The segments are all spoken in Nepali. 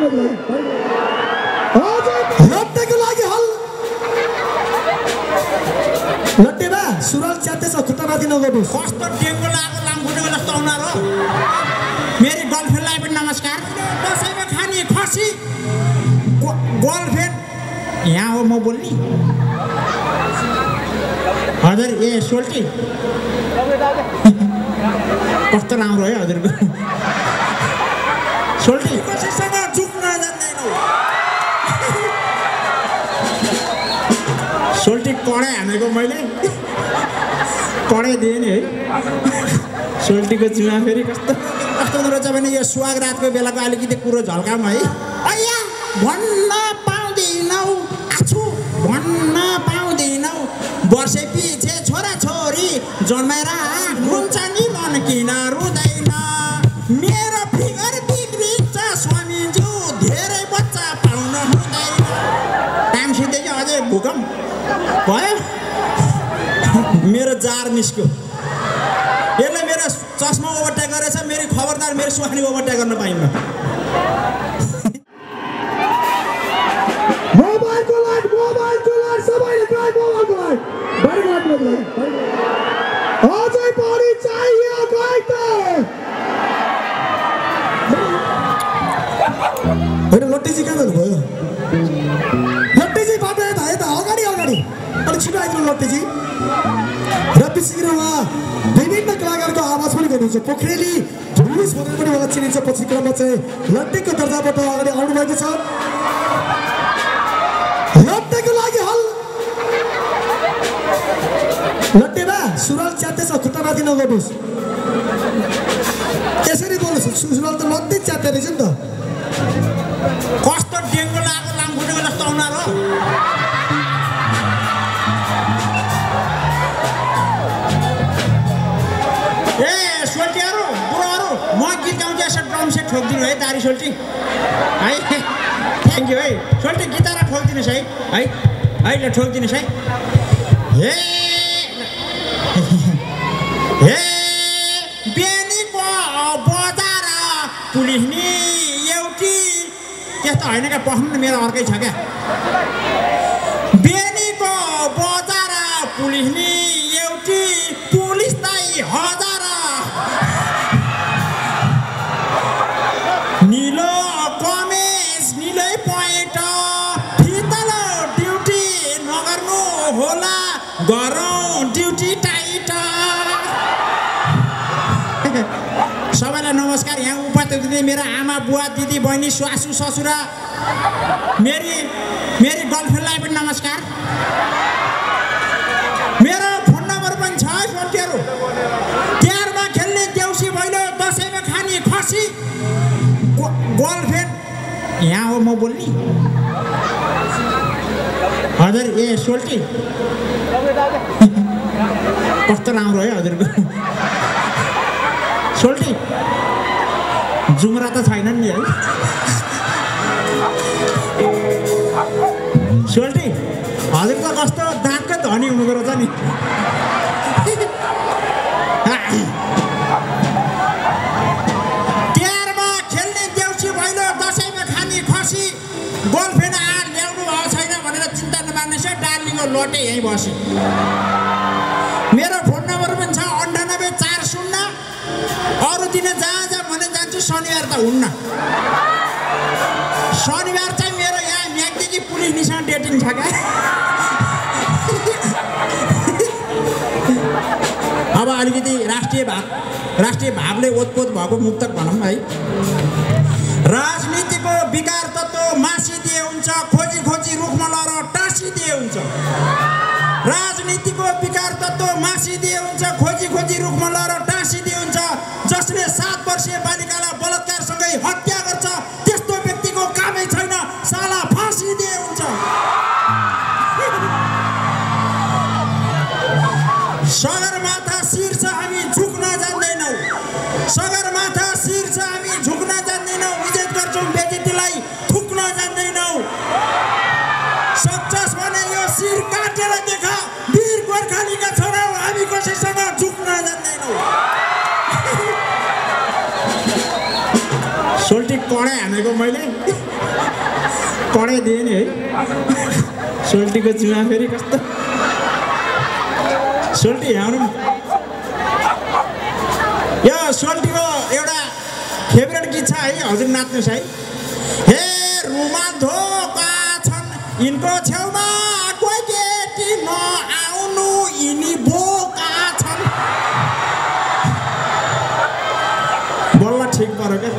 लट्टेको लागि हल लट्टेमा सुरल च्यातेछ खुट्टा माथि नगर्नुहोस्। कस्तो डेङ्गु लागेको लामखुट्टेको जस्तो अनुहार हो। मेरी गर्लफ्रेन्डलाई पनि नमस्कार। दसैँमा खाने खसी गर्लफ्रेन्ड यहाँ हो म बोल्ने। हजुर ए सोल्टी कस्तो राम्रो है हजुरको सोल्टी। कसैसँग झुक्न जान्दैनौ सोल्टी कडाइ हानेको मैले कडाइ दिएँ नि है। सोल्टीको जुवा फेरि कस्तो कस्तो रहेछ भने यो सुहाग रातको बेलाको अलिकति कुरो झल्काउँ है। अಯ್या भन्न पाउँदैनौ आछु भन्न पाउँदैनौ वर्षे पछि छोरा छोरी जन्मेर हुन्छ नि मन किन रुँदैन। मेरो फिगर बिग्रिन्छ स्वामीज्यू धेरै बच्चा पाउन हुँदैन। टाइम सिधै अझै भूकम्प भयो मेरो जार निस्क्यो। यसले मेरो चस्मा ओभरटेक गरेछ। मेरो खबरदार मेरो सुहानी ओभरटेक गर्न पाइन्न। मोबाइलको लाइट सबैले ट्राई मोबाइलको लाइट बढी लाग्नु अझै बढी चाहियो गाइड होइन। लट्टेजी कहाँ जानुभयो? लट्टेजी बाटो यता अगाडि अगाडि अलिक छिटो आइदिनु लट्टेजी। र पिछितिर उहाँ विभिन्न कलाकारको आवाज पनि गर्नुहुन्छ। पोखरेली झुलिस भनेर पनि उहाँलाई चिनिन्छ। पछि क्रममा चाहिँ लट्टेको दर्जाबाट अगाडि आउनुभएको छ। लट्टेको लागि हल लट्टेमा सुरल च्यातेछ खुट्टा माथि नगर्नुहोस्। यसरी बोल्नुहोस्। सुरल त लट्टे च्याते रहेछ नि त। कस्तो डेङ्गु लागेको लामखुट्टेको जस्तो अनुहार हो। ए सोल्टीहरू बुढोहरू म गीत गाउँछु यसो ड्रम सेट ठोकिदिनु है दारी सोल्टी है। थ्याङ्क यू है सोल्टी गिटार ठोकिदिनुहोस् है है ल ठोकिदिनुहोस् है। हे हे बेनीको बजार पुलिस नि एउटी त्यस्तो होइन क्या पख्नु मेरो अर्कै छ क्या। बेनीको बजार पुलिस नि एउटी पुलिसलाई हजार निलो कमेज निलै पोइन्ट फितल ड्युटी नगर्नु होला गरौँ ड्युटी टाइट। सबैलाई नमस्कार। यहाँ उपस्थित हुने मेरो आमा बुवा दिदी बहिनी स्वासु ससुरा मेरी गर्लफ्रेन्डलाई पनि नमस्कार। मेरो फोन नम्बर पनि छ है सोल्टीहरू। तिहारमा खेल्ने देउसी भैलो दसैँमा खाने खसी गर्लफ्रेन्ड यहाँ हो म बोल्ने। हजुर ए सोल्टी कस्तो राम्रो है हजुरको सोल्टी। जुमरा त छैनन् नि है सोल्टी। हजुर त कस्तो दागकै धनी हुनुको रहेछ नि। तिहारमा खेल्ने देउसी भैलो दसैँमा खाने खसी गर्लफ्रेन्ड ल्याउनु भएको छैन भनेर चिन्ता नमान्नुहोस् है। डार्लिङको लोटे यहीँ बस्यो। मेरो फोन नम्बर पनि छ 9840। अरू दिन जहाँ भने जान्छु शनिबार त हुन्न। शनिबार चाहिँ मेरो यहाँ म्यागदेखि पुलिस निसँग डेटिङ छ क्या। अब अलिकति राष्ट्रिय भावले ओतपोत भएको मुक्तक भनौँ है। राजनीतिको विकार तत्त्व मासिदिए हुन्छ खोजी खोजी रुखमा लर टाँसिदिए हुन्छ। राजनीतिको विकार तत्त्व मासिदिए हुन्छ खोजी खोजी रुखमा लर टाँसिदिए हुन्छ। जसले 7 वर्षीय बालिकालाई बलात्कारसँगै हत्या गर्छ त्यस्तो व्यक्तिको कामै छैन साला फाँसी दिए हुन्छ। सगरमाथा शिर छ हामी झुक्न जान्दैनौँ। सगरमाथा शिर छ हामी झुक्न जान्दैनौँ। इज्जत गर्छौँ बेइज्जतीलाई थुक्न जान्दैनौँ। सक्छस् भने यो शिर काटेर देखा वीर गोर्खालीका छोरा हामी कसैसँग झुक्न जान्दैनौँ। सोल्टी कडाइ हानेको मैले पढाइदिए नि है सोल्टीको जुवा फेरि कस्तो सोल्टी आउनु यो सोल्टीको एउटा फेभरेट गीत छ है हजुर नाच्नुहोस् है हे रुमा धोका छन् यिनको छेउमा कोही केटी नआउनु यिनी बोका छन् बल्ल ठिक पऱ्यो क्या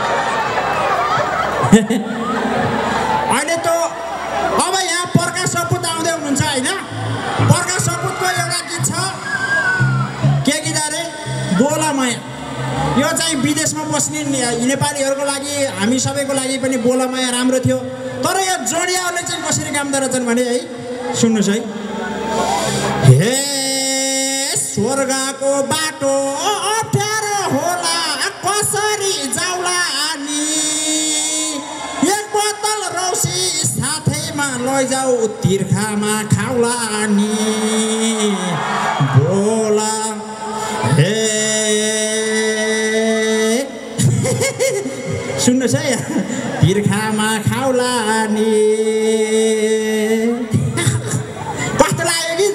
अहिले त अब यहाँ प्रकाश सपुत आउँदै हुनुहुन्छ होइन प्रकाश सपुतको एउटा गीत छ के गीत अरे बोला माया यो चाहिँ विदेशमा बस्ने नेपालीहरूको लागि हामी सबैको लागि पनि बोला माया राम्रो थियो तर यो जोडियाहरूले चाहिँ कसरी काम गरेछन् भने है सुन्नुहोस् है हे स्वर्गको बाटो अप्ठ्यारो होला कसरी जाउला नि एक बोतल रौसी साथैमा लैजाऊ तिर्खामा खाउला नि बोला हे सुन्नुहोस् है तिर्खामा खाउला नि कस्तो लाग्यो गीत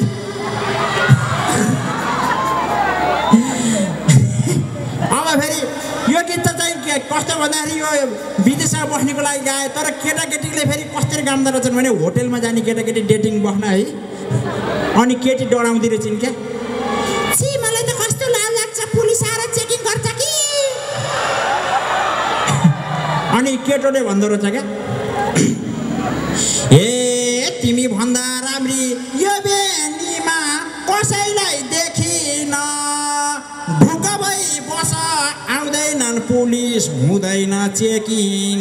अब फेरि यो गीत त चाहिँ कस्तो भन्दाखेरि यो विदेशमा बस्नेको लागि गाए तर केटाकेटीले फेरि कसरी काम गर्छन् भने होटेलमा जाने केटाकेटी डेटिङ बस्न है अनि केटी डराउँदै रहेछन् क्या छि मलाई त कस्तो लाज लाग्छ पुलिस आएर चेकिङ गर्छ कि अनि केटोले भन्दो रहेछ क्या ए तिमी भन्दा राम्री यो बेनीमा कसैलाई देखिन ढुक्क भई बस आउँदैनन् पुलिस हुँदैन चेकिङ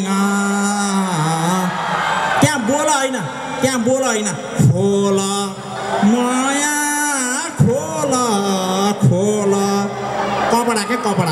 त्यहाँ बोल होइन खोल माया खोल कपडा क्या कपडा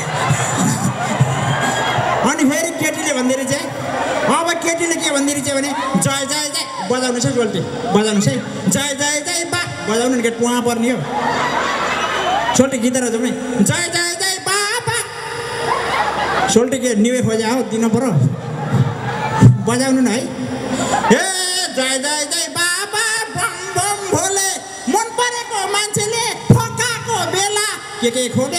अनि फेरि केटीले भन्दै रहेछ अब केटीले के भन्दै रहेछ भने जय जय जय बजाउनुहोस् है सोल्टी बजाउनुहोस् है जय जय जय बा बजाउनु नि के पुवा पर्ने हो सोल्टी गीतहरू जाउँ नि जय जय जय बा बा सोल्टी के निवे खोजा हो दिन पर्यो बजाउनु न है ए जय जय जय बा बा बम बम भोले मन परेको मान्छेले फकाको बेला के खोले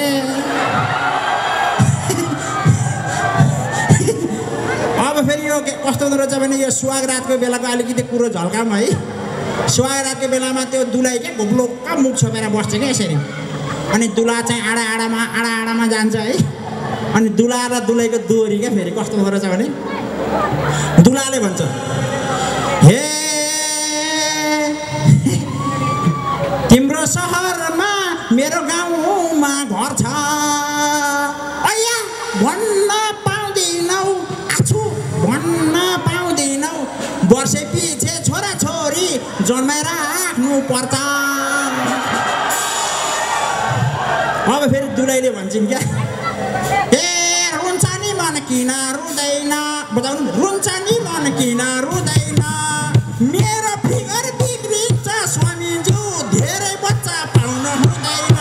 अब फेरि यो कस्तो हुँदो रहेछ भने यो सुहाग रातको बेलाको अलिकति कुरो झल्काउँ है सुहाग रातको बेलामा त्यो दुलाई क्या घोप्लोक्क मुख छोपेर बस्छ क्या यसरी अनि दुला चाहिँ आडामा जान्छ है अनि दुला र दुलैको दोहोरी क्या फेरि कस्तो हुँदो रहेछ भने दुलाले भन्छ हे तिम्रो सहरमा मेरो गाउँमा घर छ अయ్యా भन्न पाउँदैनौ वर्षे पछि छोरा छोरी जन्माएर राख्नु पर्छ अब फेरि दुलैले भन्छन् क्या ए रुन्छ नि मन किन रुँदैन बताउनु रुन्छ नि मन किन रुँदैन मेरो फिगर बिग्रिन्छ स्वामीज्यू धेरै बच्चा पाउन हुँदैन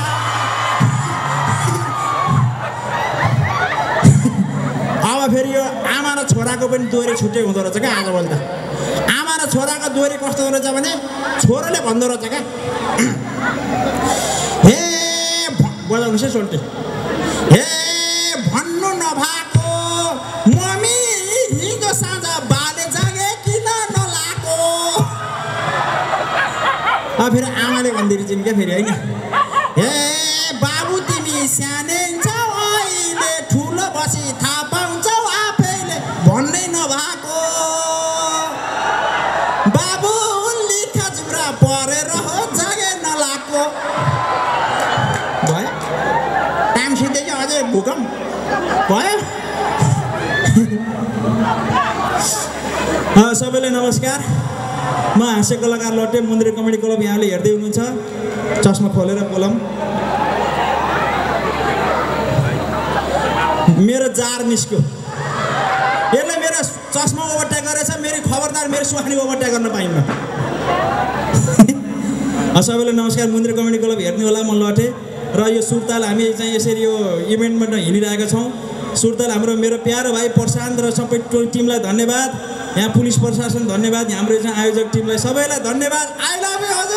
अब फेरि यो आमा र छोराको पनि दोहोरी छुट्टै हुँदो रहेछ क्या आजभोलि त आमा र छोराको दोहोरी कस्तो हुँदो रहेछ भने छोराले भन्दो रहेछ क्या हे बजाउनुहोस् है सोल्टी हे भन्नु नभएको मम्मी हिजो साँझ बाले जागे किन नलाको अब फेरि आमाले भन्दै रहेछन् क्या फेरि होइन हे बाबु तिमी सानै छौ अहिले ठुलो बसी थाहा पाउँछौ आफैले भन्नै नभएको बाबु लिखा जुरा परेर हो जागे नलाको भयो टाइम सिधै अझै भूकम्प भयो सबैलाई नमस्कार म हास्य कलाकार लट्टे मन्दिर कमेडी क्लब यहाँले हेर्दै हुनुहुन्छ चस्मा खोलेर बोलम मेरो जार निस्क्यो यसले मेरो चस्मा ओभरटेक गरेछ मेरो खबरदार मेरो सुहानी ओभरटेक गर्न पाइन्न सबैलाई नमस्कार मन्दिर कमेडी क्लब हेर्नु होला म लटे र यो सुर्ताल हामी चाहिँ यसरी यो इभेन्टबाट हिँडिरहेका छौँ सुर्ताल हाम्रो मेरो प्यारो भाइ प्रशान्त र सबै टिमलाई धन्यवाद। यहाँ पुलिस प्रशासन धन्यवाद। हाम्रो आयोजक टिमलाई सबैलाई धन्यवाद। I love you.